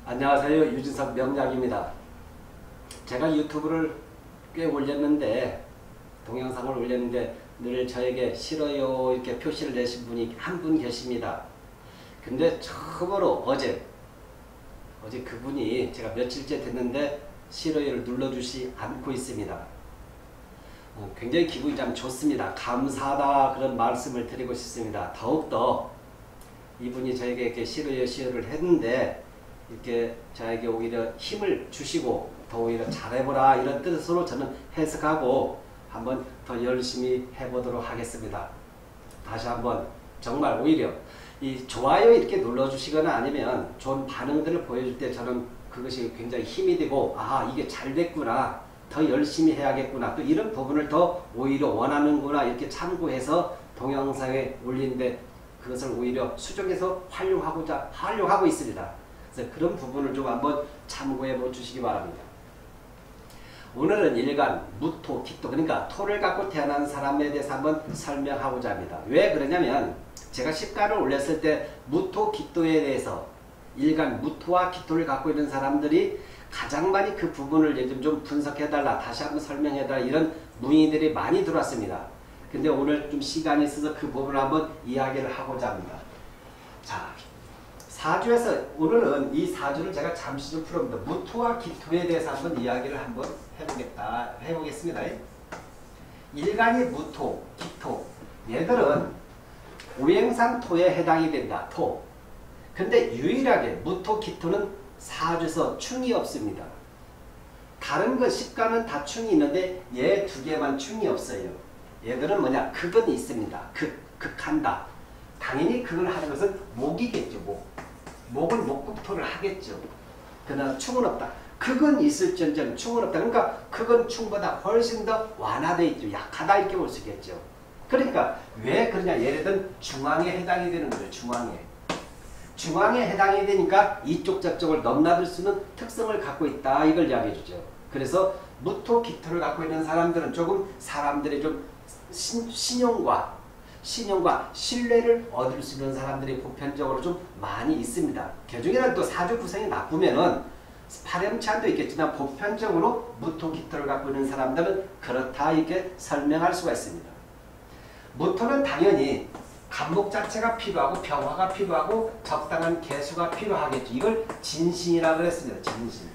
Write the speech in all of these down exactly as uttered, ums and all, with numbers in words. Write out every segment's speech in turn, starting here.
안녕하세요. 유진석 명약입니다. 제가 유튜브를 꽤 올렸는데 동영상을 올렸는데 늘 저에게 싫어요 이렇게 표시를 내신 분이 한 분 계십니다. 근데 처음으로 어제 어제 그분이 제가 며칠째 됐는데 싫어요를 눌러주시 않고 있습니다. 어, 굉장히 기분이 참 좋습니다. 감사하다 그런 말씀을 드리고 싶습니다. 더욱더 이분이 저에게 이렇게 싫어요 싫어요를 했는데 이렇게 저에게 오히려 힘을 주시고 더 오히려 잘해보라 이런 뜻으로 저는 해석하고 한번 더 열심히 해보도록 하겠습니다. 다시 한번 정말 오히려 이 좋아요 이렇게 눌러주시거나 아니면 좋은 반응들을 보여줄 때 저는 그것이 굉장히 힘이 되고 아 이게 잘 됐구나 더 열심히 해야겠구나 또 이런 부분을 더 오히려 원하는구나 이렇게 참고해서 동영상에 올리는데 그것을 오히려 수정해서 활용하고자 활용하고 있습니다. 그래서 그런 부분을 좀 한번 참고해 주시기 바랍니다. 오늘은 일간 무토, 기토 그러니까 토를 갖고 태어난 사람에 대해서 한번 설명하고자 합니다. 왜 그러냐면 제가 십간을 올렸을 때 무토, 기토에 대해서 일간 무토와 기토를 갖고 있는 사람들이 가장 많이 그 부분을 요즘 좀 분석해달라 다시 한번 설명해달라 이런 문의들이 많이 들어왔습니다. 근데 오늘 좀 시간이 있어서 그 부분을 한번 이야기를 하고자 합니다. 자, 사주에서 오늘은 이 사주를 제가 잠시 좀 풀어봅니다. 무토와 기토에 대해서 한번 이야기를 한번 해보겠다, 해보겠습니다. 일간이 무토, 기토. 얘들은 오행상 토에 해당이 된다. 토. 근데 유일하게 무토, 기토는 사주에서 충이 없습니다. 다른 거 십간은 다 충이 있는데 얘 두 개만 충이 없어요. 얘들은 뭐냐? 극은 있습니다. 극, 극한다. 당연히 극을 하는 것은 목이겠죠. 목. 목은 목국토를 하겠죠. 그러나 충은 없다. 극은 있을지언정 충은 없다. 그러니까 극은 충보다 훨씬 더 완화되어 있죠. 약하다 이렇게 볼 수 있겠죠. 그러니까 왜 그러냐? 예를 들면 중앙에 해당이 되는 거예요. 중앙에. 중앙에 해당이 되니까 이쪽 저쪽을 넘나들 수 있는 특성을 갖고 있다. 이걸 이야기해 주죠. 그래서 무토, 기토를 갖고 있는 사람들은 조금 사람들이 좀 신, 신용과 신용과 신뢰를 얻을 수 있는 사람들이 보편적으로 좀 많이 있습니다. 개중에는 또 사주 구성이 나쁘면은 파렴치한도 있겠지만 보편적으로 무토, 기토를 갖고 있는 사람들은 그렇다 이렇게 설명할 수가 있습니다. 무토는 당연히 간목 자체가 필요하고 평화가 필요하고 적당한 개수가 필요하겠죠. 이걸 진신이라고 했습니다. 진신.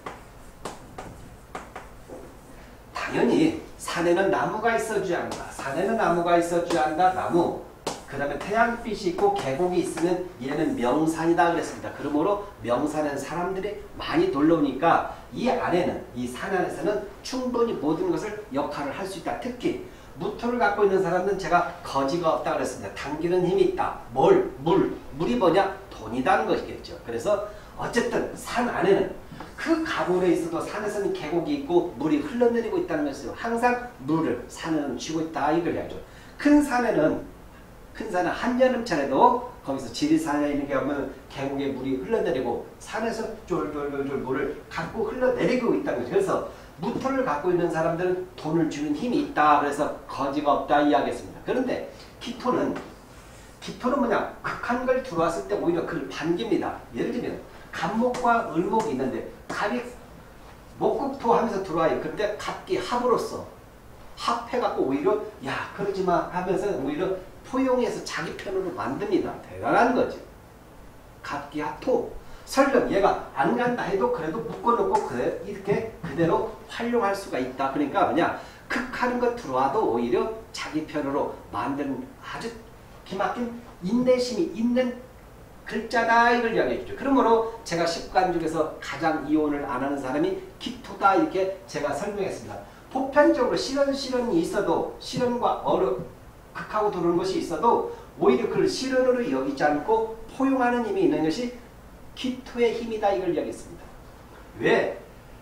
당연히 산에는 나무가 있어줘야 한다. 산에는 나무가 있어줘야 한다. 나무. 그 다음에 태양빛이 있고 계곡이 있으면 얘는 명산이다 그랬습니다. 그러므로 명산은 사람들이 많이 놀러오니까 이 안에는 이 산 안에서는 충분히 모든 것을 역할을 할 수 있다. 특히 무토를 갖고 있는 사람은 제가 거지가 없다 그랬습니다. 당기는 힘이 있다. 뭘? 물. 물이 뭐냐? 돈이라는 것이겠죠. 그래서 어쨌든 산 안에는 그 가물에 있어도 산에서는 계곡이 있고 물이 흘러내리고 있다는 것이죠. 항상 물을 산에는 쥐고 있다 이걸 이야기하죠. 큰 산에는 큰 산은 한여름철에도 거기서 지리산에 있는 게 보면 계곡에 물이 흘러내리고 산에서 쫄쫄쫄쫄 물을 갖고 흘러내리고 있다는 거죠. 그래서 무토를 갖고 있는 사람들은 돈을 주는 힘이 있다. 그래서 거지가 없다 이야기했습니다. 그런데 기토는 기토는 뭐냐? 극한 걸 들어왔을 때 오히려 그를 반깁니다. 예를 들면 갑목과 을목이 있는데 갑이 목국토 하면서 들어와요. 그때 갑기 합으로서 합해갖고 오히려 야 그러지마 하면서 오히려 포용해서 자기 편으로 만듭니다. 대단한 거지. 갑기 합토. 설령 얘가 안 간다 해도 그래도 묶어놓고 그래, 이렇게 그대로 활용할 수가 있다. 그러니까 뭐냐 극하는 것 들어와도 오히려 자기 편으로 만드는 아주 기막힌 인내심이 있는 글자다 이걸 이야기해 주죠. 그러므로 제가 십간 중에서 가장 이혼을 안 하는 사람이 기토다 이렇게 제가 설명했습니다. 보편적으로 실현 실현이 있어도 실현과 어려 극하고 들어오는 것이 있어도 오히려 그걸 실현으로 여기지 않고 포용하는 힘이 있는 것이 기토의 힘이다 이걸 이야기했습니다. 왜?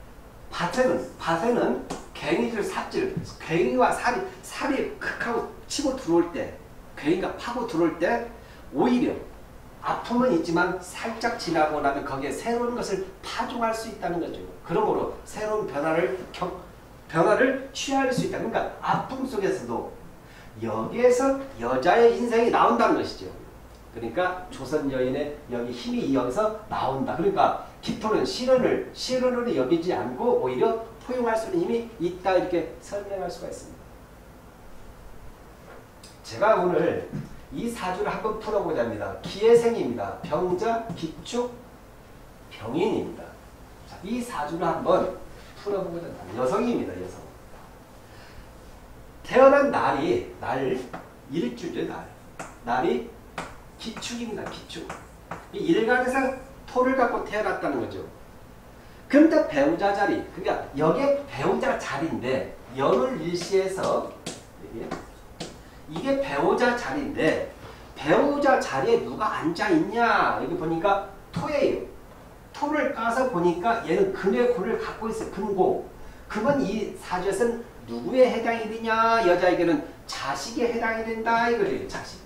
밭에는 밭에는 괭이질 삽질 괭이와 살이 살이 극하고 치고 들어올 때 괭이가 파고 들어올 때 오히려 아픔은 있지만 살짝 지나고 나면 거기에 새로운 것을 파종할 수 있다는 거죠. 그러므로 새로운 변화를 경, 변화를 취할 수 있다. 그러니까 아픔 속에서도 여기에서 여자의 인생이 나온다는 것이죠. 그러니까 조선 여인의 여기 힘이 여기서 나온다. 그러니까 기토는 실현을 실현으로 여기지 않고 오히려 포용할 수 있는 힘이 있다 이렇게 설명할 수가 있습니다. 제가 오늘 이 사주를 한번 풀어보자 합니다. 기해생입니다. 병자, 기축, 병인입니다. 자, 이 사주를 한번 풀어보고자 합니다. 여성입니다. 여성. 태어난 날이 날 일주죠. 날. 날이 기축입니다. 기축. 이 일간에서 토를 갖고 태어났다는 거죠. 그런데 배우자 자리, 그러니까 여기에 배우자 자리인데 연월 일시에서 이게, 이게 배우자 자리인데 배우자 자리에 누가 앉아 있냐? 여기 보니까 토예요. 토를 까서 보니까 얘는 금의 고를 갖고 있어요. 금고. 금은 이 사주에서는 누구에 해당이 되냐? 여자에게는 자식에 해당이 된다 이거예요. 자식.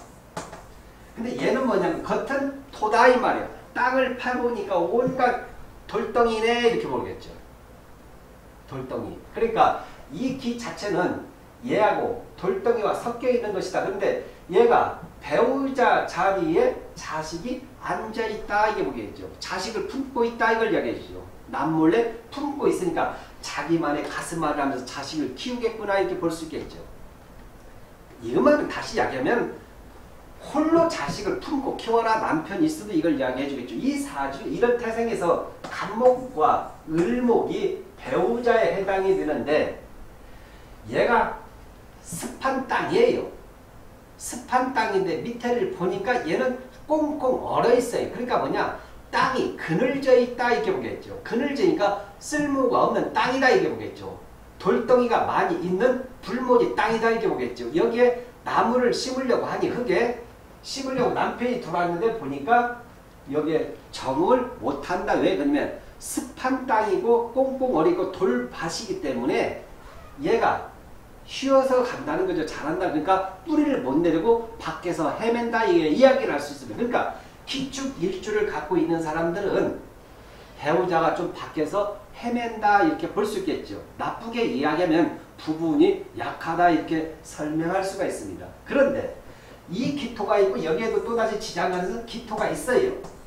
근데 얘는 뭐냐면 겉은 토다 이 말이야. 땅을 파보니까 온갖 돌덩이네 이렇게 모르겠죠. 돌덩이. 그러니까 이 기 자체는 얘하고 돌덩이와 섞여 있는 것이다. 그런데 얘가 배우자 자리에 자식이 앉아있다 이게 보겠죠. 자식을 품고 있다 이걸 이야기해 주죠. 남몰래 품고 있으니까 자기만의 가슴앓이 하면서 자식을 키우겠구나 이렇게 볼 수 있겠죠. 이것만은 다시 이야기하면 홀로 자식을 품고 키워라 남편이 있어도 이걸 이야기해 주겠죠. 이 사주 이런 태생에서 간목과 을목이 배우자에 해당이 되는데 얘가 습한 땅이에요. 습한 땅인데 밑에를 보니까 얘는 꽁꽁 얼어 있어요. 그러니까 뭐냐? 땅이 그늘져 있다 이렇게 보겠죠. 그늘져니까 쓸모가 없는 땅이다 이렇게 보겠죠. 돌덩이가 많이 있는 불모지 땅이다 이렇게 보겠죠. 여기에 나무를 심으려고 하니 흙에 심으려고 남편이 들어왔는데 보니까 여기에 정을 못한다. 왜? 그러면 습한 땅이고 꽁꽁 얼이고 돌밭이기 때문에 얘가 쉬어서 간다는 거죠. 잘한다. 그러니까 뿌리를 못 내리고 밖에서 헤맨다. 이게 이야기를 할 수 있습니다. 그러니까 기축 일주를 갖고 있는 사람들은 배우자가 좀 밖에서 헤맨다 이렇게 볼 수 있겠죠. 나쁘게 이야기하면 부분이 약하다 이렇게 설명할 수가 있습니다. 그런데 이 기토가 있고 여기에도 또다시 지장간에서 기토가 있어요.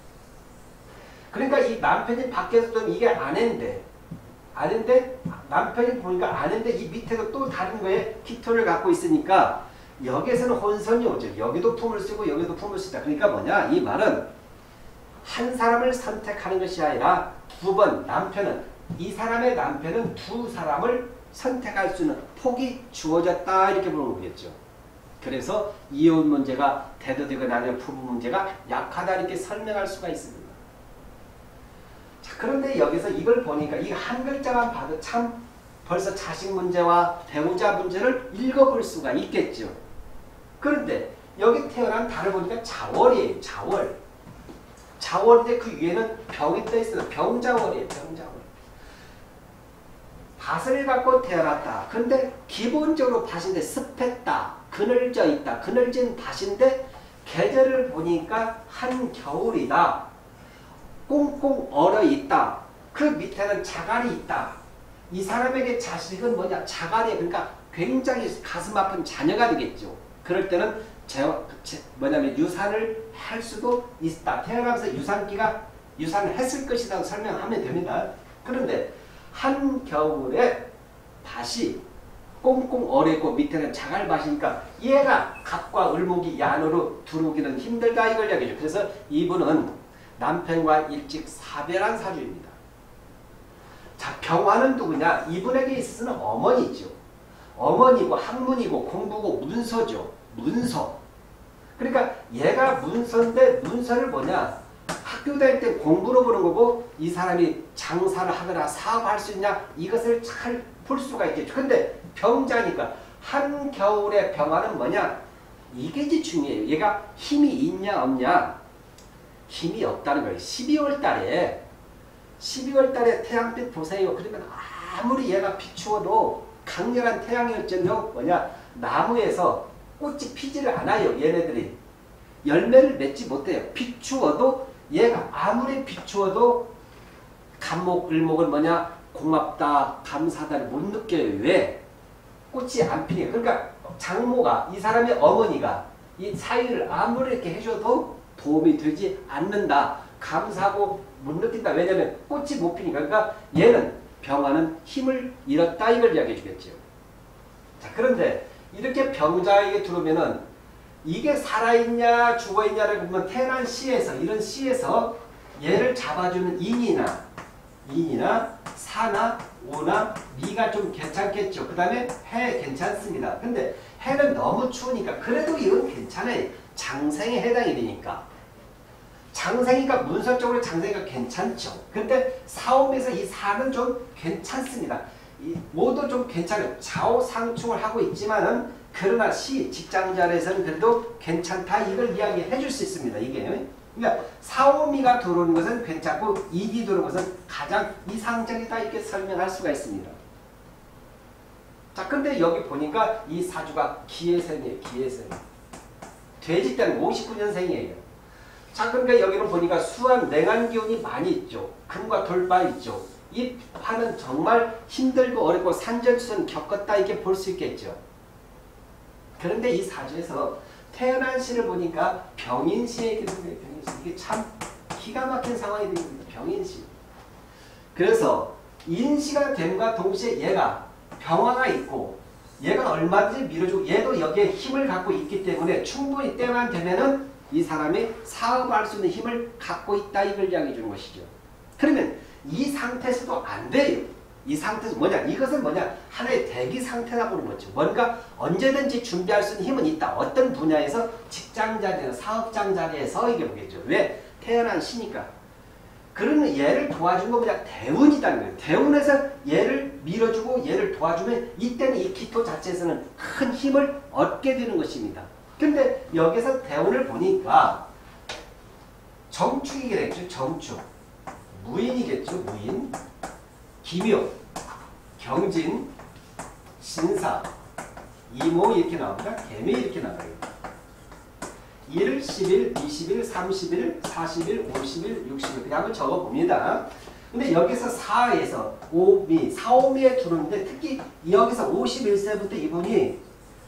그러니까 이 남편이 밖에서 좀 이게 아내인데 아는데 남편이 보니까 아는데 이 밑에도 또 다른 거에 기토를 갖고 있으니까 여기에서는 혼선이 오죠. 여기도 품을 쓰고 여기도 품을 쓰다. 그러니까 뭐냐? 이 말은 한 사람을 선택하는 것이 아니라 두 번 남편은 이 사람의 남편은 두 사람을 선택할 수 있는 폭이 주어졌다 이렇게 보는 거겠죠. 그래서 이혼 문제가 대두되거나 아니면 부부 문제가 약하다 이렇게 설명할 수가 있습니다. 자, 그런데 여기서 이걸 보니까 이 한 글자만 봐도 참 벌써 자식 문제와 배우자 문제를 읽어볼 수가 있겠죠. 그런데 여기 태어난 달을 보니까 자월이에요. 자월. 자월인데 그 위에는 병이 떠있어요. 병자월이에요. 병자월. 밭을 갖고 태어났다. 근데 기본적으로 밭인데 습했다. 그늘져 있다. 그늘진 밭인데 계절을 보니까 한겨울이다. 꽁꽁 얼어 있다. 그 밑에는 자갈이 있다. 이 사람에게 자식은 뭐냐? 자갈이 그러니까 굉장히 가슴 아픈 자녀가 되겠죠. 그럴 때는 제, 제, 뭐냐면 유산을 할 수도 있다. 태어나면서 유산기가 유산을 했을 것이라고 설명하면 됩니다. 그런데 한겨울에 밭이 꽁꽁 얼어 있고 밑에는 자갈밭이니까 얘가 갑과 을목이 이 안으로 들어오기는 힘들다 이걸 이야기죠. 그래서 이분은 남편과 일찍 사별한 사주입니다. 자, 병화는 누구냐? 이분에게 있어서는 어머니죠. 어머니고 학문이고 공부고 문서죠. 문서. 그러니까 얘가 문서인데 문서를 뭐냐? 학교 다닐 때 공부로 보는 거고 이 사람이 장사를 하거나 사업할 수 있냐? 이것을 잘 볼 수가 있겠죠. 근데 병자니까 한겨울의 병화는 뭐냐? 이게 이제 중요해요. 얘가 힘이 있냐 없냐? 힘이 없다는 거예요. 십이월 달에 십이월 달에 태양빛 보세요. 그러면 아무리 얘가 비추어도 강렬한 태양열전력 뭐냐? 나무에서 꽃이 피지를 않아요. 얘네들이. 열매를 맺지 못해요. 비추어도 얘가 아무리 비추어도 간목, 을목은 뭐냐? 고맙다, 감사다를 못 느껴요. 왜? 꽃이 안 피네요. 그러니까 장모가, 이 사람의 어머니가 이 사위를 아무리 이렇게 해줘도 도움이 되지 않는다. 감사하고 못 느낀다. 왜냐면 꽃이 못 피니까. 그러니까 얘는 병화는 힘을 잃었다 이걸 이야기해 주겠죠. 자, 그런데 이렇게 병자에게 들어오면은 이게 살아있냐 죽어있냐를 보면 태어난 시에서 이런 시에서 얘를 잡아주는 인이나 인이나 사나 오나 미가 좀 괜찮겠죠. 그 다음에 해 괜찮습니다. 근데 해는 너무 추우니까 그래도 이건 괜찮아요. 장생에 해당이 되니까. 장생이가 문서적으로 장생이가 괜찮죠. 근데 사오에서 이 사는 좀 괜찮습니다. 이 모두 좀 괜찮아요. 좌우상충을 하고 있지만은 그러나 시 직장자리에서는 그래도 괜찮다 이걸 이야기해 줄 수 있습니다. 이게 그러니까 사오미가 들어오는 것은 괜찮고 이기 들어오는 것은 가장 이상적이다 이렇게 설명할 수가 있습니다. 자, 근데 여기 보니까 이 사주가 기해생이에요. 기해생. 돼지 때는 오십구 년생이에요. 자, 그러니까 여기는 보니까 수한 냉한 기운이 많이 있죠. 금과 돌파 있죠. 이 화는 정말 힘들고 어렵고 산전수전 겪었다 이렇게 볼 수 있겠죠. 그런데 이 사주에서 태어난 시를 보니까 병인시에 있는 거예요. 병인시. 이게 참 기가 막힌 상황이 됩니다. 병인시. 그래서 인시가 됨과 동시에 얘가 병화가 있고 얘가 얼마든지 밀어주고 얘도 여기에 힘을 갖고 있기 때문에 충분히 때만 되면은 이 사람이 사업할 수 있는 힘을 갖고 있다 이걸 이야기해 주는 것이죠. 그러면 이 상태에서도 안 돼요. 이 상태에서 뭐냐? 이것은 뭐냐? 하나의 대기 상태라고 보는 거죠. 뭔가 언제든지 준비할 수 있는 힘은 있다. 어떤 분야에서 직장 자리에서 사업장 자리에서 이게 보겠죠. 왜? 태어난 시니까. 그러면 얘를 도와준 거 뭐냐? 대운이라는 거예요. 대운에서 얘를 밀어주고 얘를 도와주면 이때는 이 기토 자체에서는 큰 힘을 얻게 되는 것입니다. 근데 여기서 대운을 보니까 정축이겠죠. 정축. 무인이겠죠. 무인. 기묘, 경진, 신사, 이모 이렇게 나옵니다. 개미 이렇게 나와요. 일, 십일, 이십일, 삼십일, 사십일, 오십일, 육십일 그냥 한번 적어봅니다. 근데 여기서 사에서 오미, 사오미에 들어오는데 특히 여기서 오십일 세부터 이분이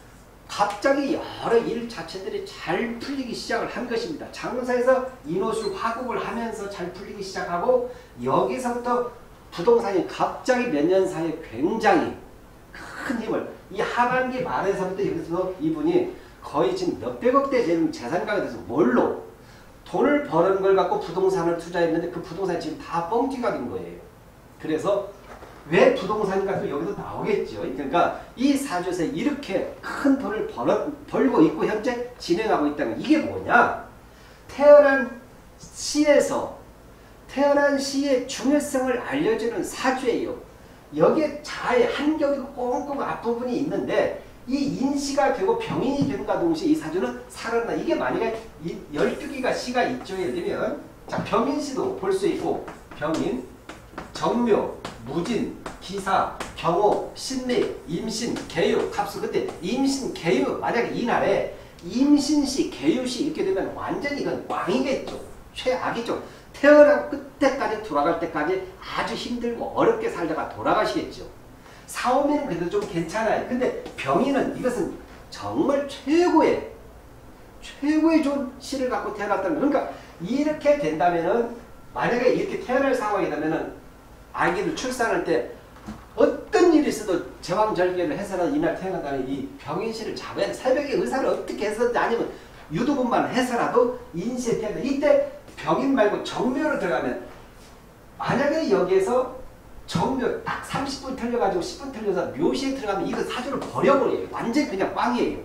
갑자기 여러 일 자체들이 잘 풀리기 시작을 한 것입니다. 장사에서 인호술 화국을 하면서 잘 풀리기 시작하고 여기서부터 부동산이 갑자기 몇 년 사이에 굉장히 큰 힘을 이 하반기 말에서부터 여기서 이분이 거의 지금 몇백억대 되는 재산가가 돼서 뭘로 돈을 버는 걸 갖고 부동산을 투자했는데 그 부동산이 지금 다 뻥튀가 된 거예요. 그래서 왜 부동산인가 또 여기서 나오겠죠. 그러니까 이 사주에서 이렇게 큰 돈을 벌어, 벌고 있고 현재 진행하고 있다는 이게 뭐냐? 태어난 시에서 태어난 시의 중요성을 알려주는 사주예요. 여기에 자의 한격이고 꽁꽁 앞부분이 있는데 이 인시가 되고 병인이 된과 동시에 이 사주는 살아나. 이게 만약에 열두 개가 시가 있죠. 예를 들면 자, 병인시도 볼 수 있고 병인, 정묘, 무진, 기사, 경호, 신미, 임신, 개유, 갑수. 그때 임신, 개유 만약에 이날에 임신시, 개유시 이렇게 되면 완전히 이건 왕이겠죠. 최악이죠. 태어나고 끝때까지 돌아갈 때까지 아주 힘들고 어렵게 살다가 돌아가시겠죠. 사오미는 그래도 좀 괜찮아요. 근데 병인은 이것은 정말 최고의 최고의 좋은 시를 갖고 태어났다는 거예요. 그러니까 이렇게 된다면은 만약에 이렇게 태어날 상황이 되면은 아기를 출산할 때 어떤 일이 있어도 제왕절개를 해서라도 이날 태어난다는 이 병인시를 잡아야 돼. 새벽에 의사를 어떻게 해서든지 아니면 유도분만 해서라도 인시에 태어나. 이때 병인 말고 정묘로 들어가면 만약에 여기에서 정묘 딱 삼십 분 틀려가지고 십 분 틀려서 묘시에 들어가면 이거 사주를 버려버려요. 완전히 그냥 꽝이에요.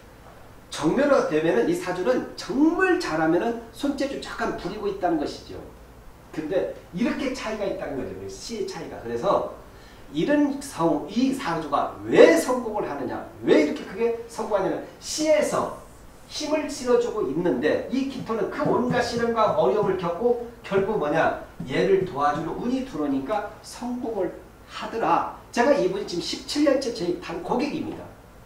정묘로 되면은 이 사주는 정말 잘하면은 손재주 잠깐 부리고 있다는 것이죠. 근데 이렇게 차이가 있다는 거죠. 시의 차이가. 그래서 이런 성, 이 사주가 왜 성공을 하느냐? 왜 이렇게 크게 성공하냐면 시에서 힘을 실어주고 있는데 이 기토는 그 온갖 시련과 어려움을 겪고 결국 뭐냐? 얘를 도와주는 운이 들어오니까 성공을 하더라. 제가 이분이 지금 십칠 년째 저희 단 고객입니다.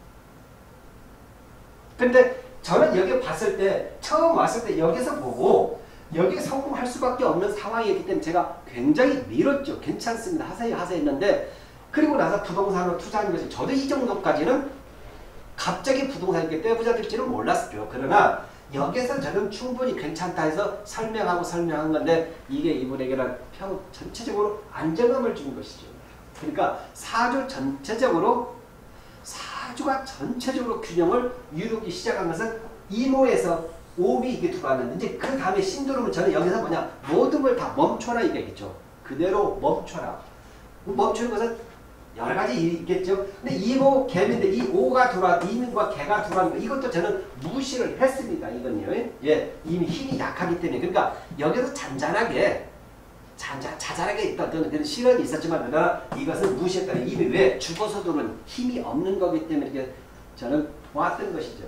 근데 저는 여기 봤을 때 처음 왔을 때 여기서 보고 여기에 성공할 수밖에 없는 상황이기 때문에 제가 굉장히 밀었죠. 괜찮습니다. 하세요 하세요 했는데 그리고 나서 부동산으로 투자한 것이 저도 이 정도까지는 갑자기 부동산이 이렇게 떼부자 될지는 몰랐죠. 그러나 여기에서 저는 충분히 괜찮다 해서 설명하고 설명한 건데 이게 이분에게는 평 전체적으로 안정감을 준 것이죠. 그러니까 사주 전체적으로 사주가 전체적으로 균형을 이루기 시작한 것은 이모에서 오미 이게 들어왔는데 이제 그 다음에 신도름은 저는 여기서 뭐냐 모든 걸 다 멈춰라 이거겠죠. 그대로 멈춰라. 멈추는 것은 여러 가지 있겠죠. 근데 이모 개인데 이 오가 들어와 이민과 개가 들어가는 거 이것도 저는 무시를 했습니다. 이건요. 예, 이미 힘이 약하기 때문에 그러니까 여기서 잔잔하게 잔잔 자잘하게 있던 그런 실언이 있었지만 그러나 이것은 무시했다. 이미 왜 죽어서도는 힘이 없는 거기 때문에 이렇게 저는 보았던 것이죠.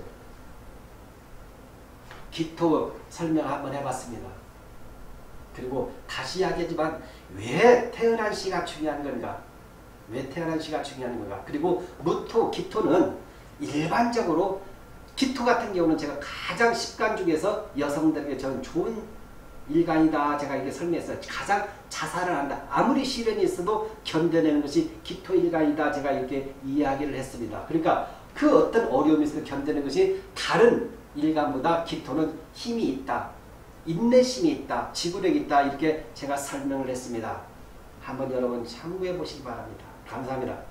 기토 설명 한번 해봤습니다. 그리고 다시 이야기하지만 왜 태어난 시가 중요한 건가? 왜 태어난 시가 중요한 건가? 그리고 무토, 기토는 일반적으로 기토 같은 경우는 제가 가장 십간 중에서 여성들에게 저는 좋은 일간이다. 제가 이렇게 설명했어요. 가장 자살을 한다. 아무리 시련이 있어도 견뎌내는 것이 기토 일간이다. 제가 이렇게 이야기를 했습니다. 그러니까 그 어떤 어려움이 있어도 견뎌내는 것이 다른 일간보다 기토는 힘이 있다. 인내심이 있다. 지구력이 있다. 이렇게 제가 설명을 했습니다. 한번 여러분 참고해 보시기 바랍니다. 감사합니다.